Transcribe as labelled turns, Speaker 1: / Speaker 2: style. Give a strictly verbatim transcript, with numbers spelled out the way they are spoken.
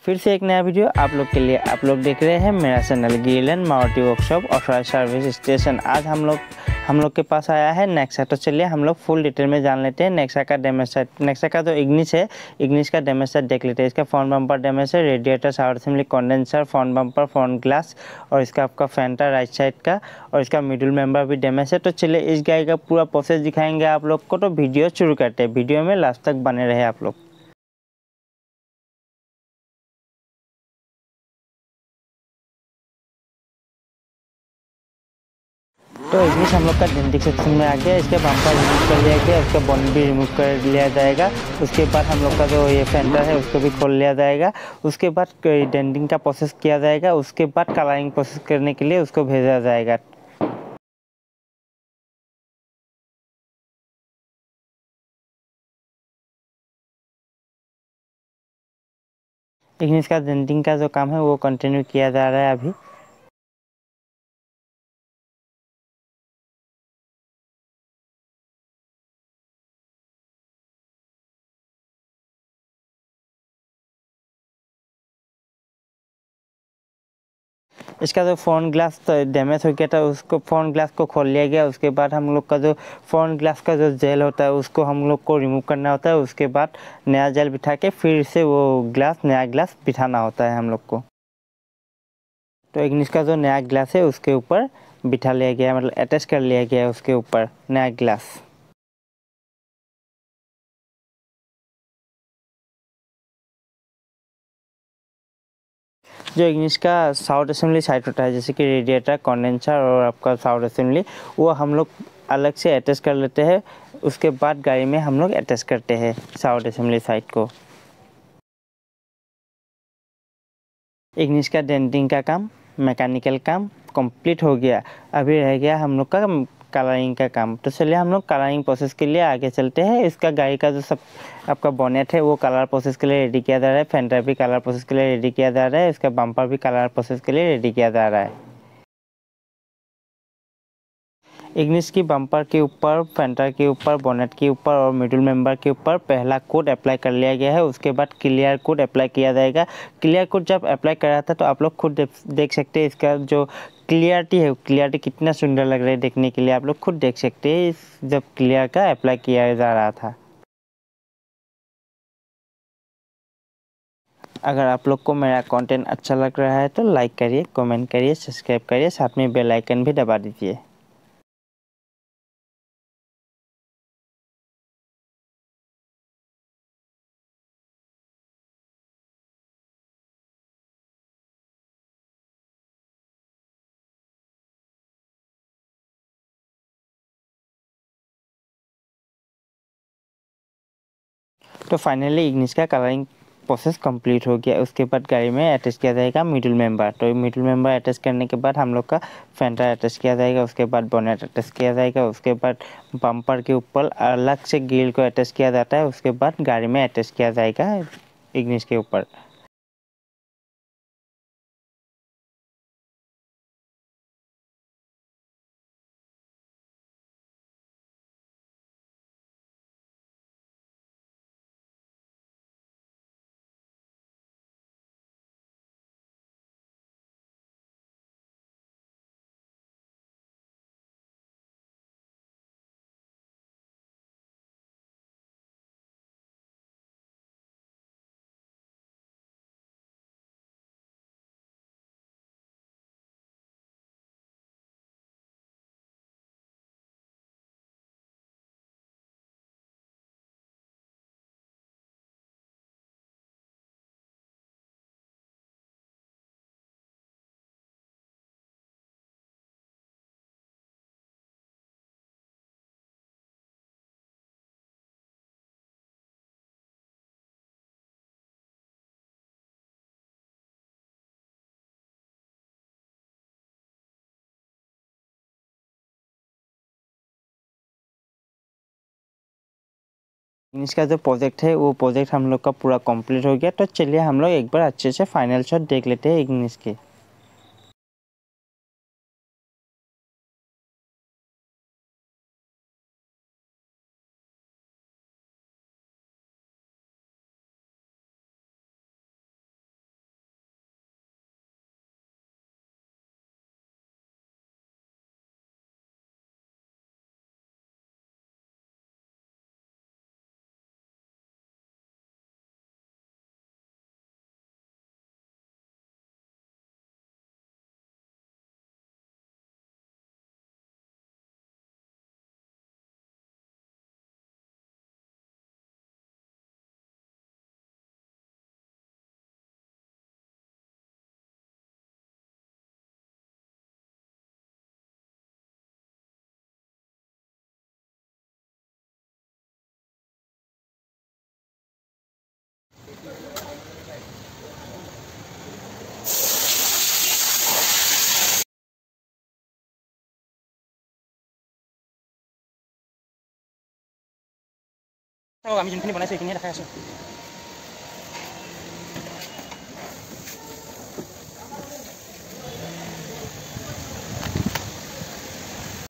Speaker 1: फिर से एक नया वीडियो आप लोग के लिए। आप लोग देख रहे हैं मेरा चैनल गिरिलन मारुति वर्कशॉप और सर्विस स्टेशन। आज हम लोग हम लोग के पास आया है नेक्सा। तो चलिए हम लोग फुल डिटेल में जान लेते हैं नेक्सा का डैमेज साइड। नेक्सा का जो इग्निस है, इग्निस का डैमेज साइड देख लेते हैं। इसका फ्रंट बम्पर डैमेज है, radiator, sound assembly, condenser, front bumper, front glass और इसका आपका फेंटा राइट साइड का और इसका मिडिल मेंबर भी डैमेज है। तो चलिए इस गाड़ी का पूरा प्रोसेस दिखाएंगे आप लोग को। तो वीडियो शुरू करते हैं, वीडियो में लास्ट तक बने रहे आप लोग। तो इग्निस हम लोग का डेंटिंग सेक्शन में आ गया। इसके बम्पर रिमूव कर लिया गया, उसका बॉनेट भी रिमूव कर लिया जाएगा। उसके बाद हम लोग का जो ये फेंटर है उसको भी खोल लिया जाएगा। उसके बाद डेंटिंग का प्रोसेस किया जाएगा। उसके बाद कलरिंग प्रोसेस करने के लिए उसको भेजा जाएगा। इग्निस का डेंटिंग का जो काम है वो कंटिन्यू किया जा रहा है अभी। इसका जो फ्रंट ग्लास डैमेज हो गया था उसको फ्रंट ग्लास को खोल लिया गया। उसके बाद हम लोग का जो फ्रंट ग्लास का जो जेल होता है उसको हम लोग को रिमूव करना होता है। उसके बाद नया जेल बिठा के फिर से वो ग्लास नया ग्लास बिठाना होता है हम लोग को। तो इग्निस का जो नया ग्लास है उसके ऊपर बिठा लिया गया, मतलब अटैच कर लिया गया है उसके ऊपर नया ग्लास। जो इग्निस का साउंड असेंबली साइड होता है, जैसे कि रेडिएटर, कंडेंसर और आपका साउंड असेंबली, वो हम लोग अलग से अटैच कर लेते हैं। उसके बाद गाड़ी में हम लोग अटैच करते हैं साउंड असेंबली साइड को। इग्निस का डेंटिंग का काम, मैकेनिकल काम कंप्लीट हो गया। अभी रह गया हम लोग का कलरिंग का काम। तो चलिए हम लोग कलरिंग प्रोसेस के लिए आगे चलते हैं। इसका गाड़ी का जो सब आपका बोनेट है वो कलर प्रोसेस के लिए रेडी किया जा रहा है। फेंडर भी कलर प्रोसेस के लिए रेडी किया जा रहा है। इसका बम्पर भी कलर प्रोसेस के लिए रेडी किया जा रहा है। इग्निस की बम्पर के ऊपर, फेंटर के ऊपर, बोनेट के ऊपर और मिडिल मेंबर के ऊपर पहला कोड अप्लाई कर लिया गया है। उसके बाद क्लियर कोड अप्लाई किया जाएगा। क्लियर कोड जब अप्लाई कर रहा था तो आप लोग खुद देख सकते हैं इसका जो क्लियरिटी है, क्लियरिटी कितना सुंदर लग रहा है देखने के लिए। आप लोग खुद देख सकते हैं इस जब क्लियर का अप्लाई किया जा रहा था। अगर आप लोग को मेरा कंटेंट अच्छा लग रहा है तो लाइक करिए, कमेंट करिए, सब्सक्राइब करिए, साथ में बेल आइकन भी दबा दीजिए। तो फाइनली इग्निस का कलरिंग प्रोसेस कंप्लीट हो गया। उसके बाद गाड़ी में अटैच किया जाएगा मिडिल मेंबर। तो मिडिल मेंबर अटैच करने के बाद हम लोग का फेंटर अटैच किया जाएगा। उसके बाद बोनेट अटैच किया जाएगा। उसके बाद बम्पर के ऊपर अलग से ग्रिल को अटैच किया जाता है। उसके बाद गाड़ी में अटैच किया जाएगा इग्निस के ऊपर। इग्निस का जो प्रोजेक्ट है वो प्रोजेक्ट हम लोग का पूरा कंप्लीट हो गया। तो चलिए हम लोग एक बार अच्छे से फाइनल शॉट देख लेते हैं इग्निस के।
Speaker 2: চাওক আমি যোনখিনি বনাইছোঁ সেইখিনিহে দেখাই আছোঁ।